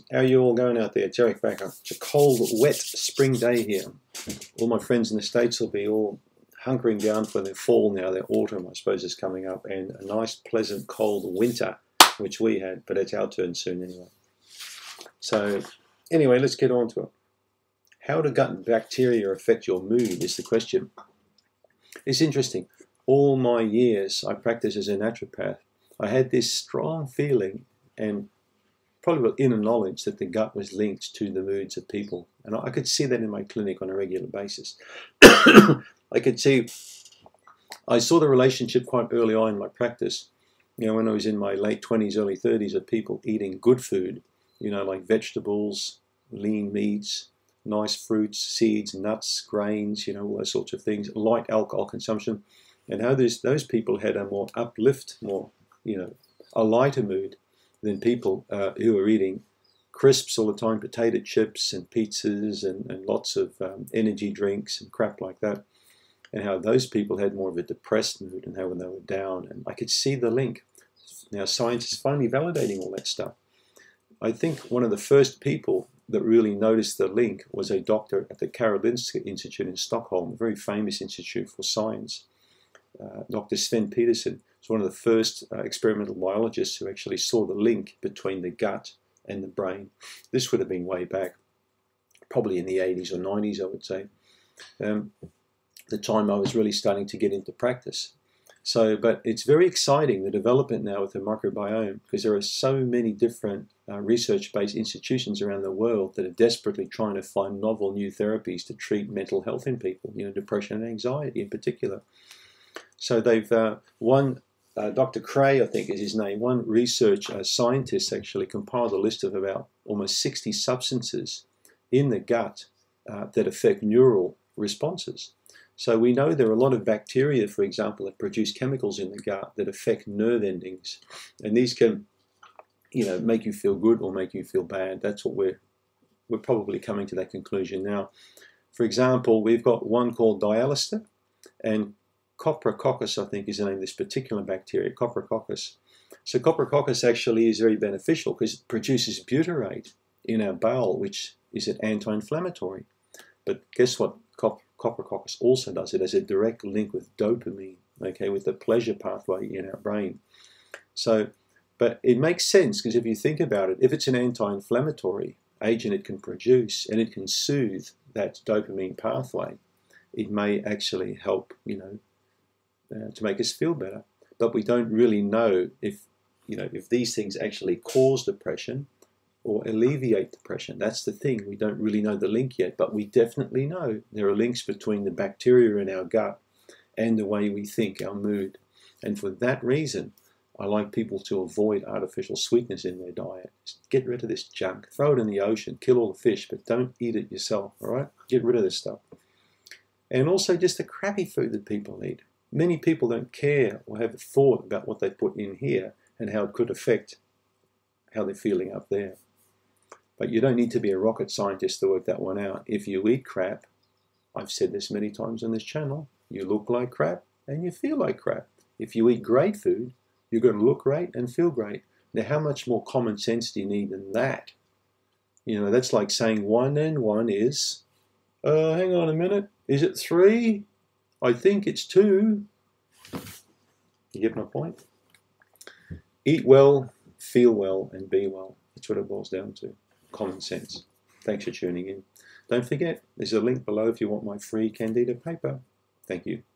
How are you all going out there? It's Eric Bakker. It's a cold, wet spring day here. All my friends in the States will be all hunkering down for their fall now. Their autumn, I suppose, is coming up. And a nice, pleasant, cold winter, which we had. But it's our turn soon anyway. So, anyway, let's get on to it. How do gut bacteria affect your mood is the question. It's interesting. All my years I practiced as a naturopath, I had this strong feeling and probably inner knowledge that the gut was linked to the moods of people. And I could see that in my clinic on a regular basis. I saw the relationship quite early on in my practice, you know, when I was in my late 20s, early 30s, of people eating good food, you know, like vegetables, lean meats, nice fruits, seeds, nuts, grains, you know, all those sorts of things, light alcohol consumption, and how those people had a more uplift, more, you know, a lighter mood than people who are eating crisps all the time, potato chips and pizzas and lots of energy drinks and crap like that, and how those people had more of a depressed mood and how when they were down. And I could see the link. Now science is finally validating all that stuff. I think one of the first people that really noticed the link was a doctor at the Karolinska Institute in Stockholm, a very famous institute for science. Dr. Sven Petersen was one of the first experimental biologists who actually saw the link between the gut and the brain. This would have been way back, probably in the 80s or 90s, I would say, the time I was really starting to get into practice. So, but it's very exciting, the development now with the microbiome, because there are so many different research-based institutions around the world that are desperately trying to find novel new therapies to treat mental health in people, you know, depression and anxiety in particular. So they've, Dr. Cray, I think is his name, one research scientist actually compiled a list of about almost 60 substances in the gut that affect neural responses. So we know there are a lot of bacteria, for example, that produce chemicals in the gut that affect nerve endings. And these can, you know, make you feel good or make you feel bad. That's what we're probably coming to that conclusion now. For example, we've got one called dialister, and Coprococcus, I think, is the name of this particular bacteria, Coprococcus. So Coprococcus actually is very beneficial because it produces butyrate in our bowel, which is an anti-inflammatory. But guess what Coprococcus also does? It has a direct link with dopamine, okay, with the pleasure pathway in our brain. So, but it makes sense because if you think about it, if it's an anti-inflammatory agent it can produce and it can soothe that dopamine pathway, it may actually help, you know, to make us feel better. But we don't really know if, you know, if these things actually cause depression or alleviate depression. That's the thing. We don't really know the link yet, but we definitely know there are links between the bacteria in our gut and the way we think, our mood. And for that reason, I like people to avoid artificial sweetness in their diet. Just get rid of this junk. Throw it in the ocean. Kill all the fish, but don't eat it yourself, all right? Get rid of this stuff. And also just the crappy food that people eat. Many people don't care or have a thought about what they put in here and how it could affect how they're feeling up there. But you don't need to be a rocket scientist to work that one out. If you eat crap, I've said this many times on this channel, you look like crap and you feel like crap. If you eat great food, you're going to look great and feel great. Now, how much more common sense do you need than that? You know, that's like saying 1 and 1 is, hang on a minute, is it 3? I think it's 2. You get my point? Eat well, feel well, and be well. That's what it boils down to. Common sense. Thanks for tuning in. Don't forget, there's a link below if you want my free Candida paper. Thank you.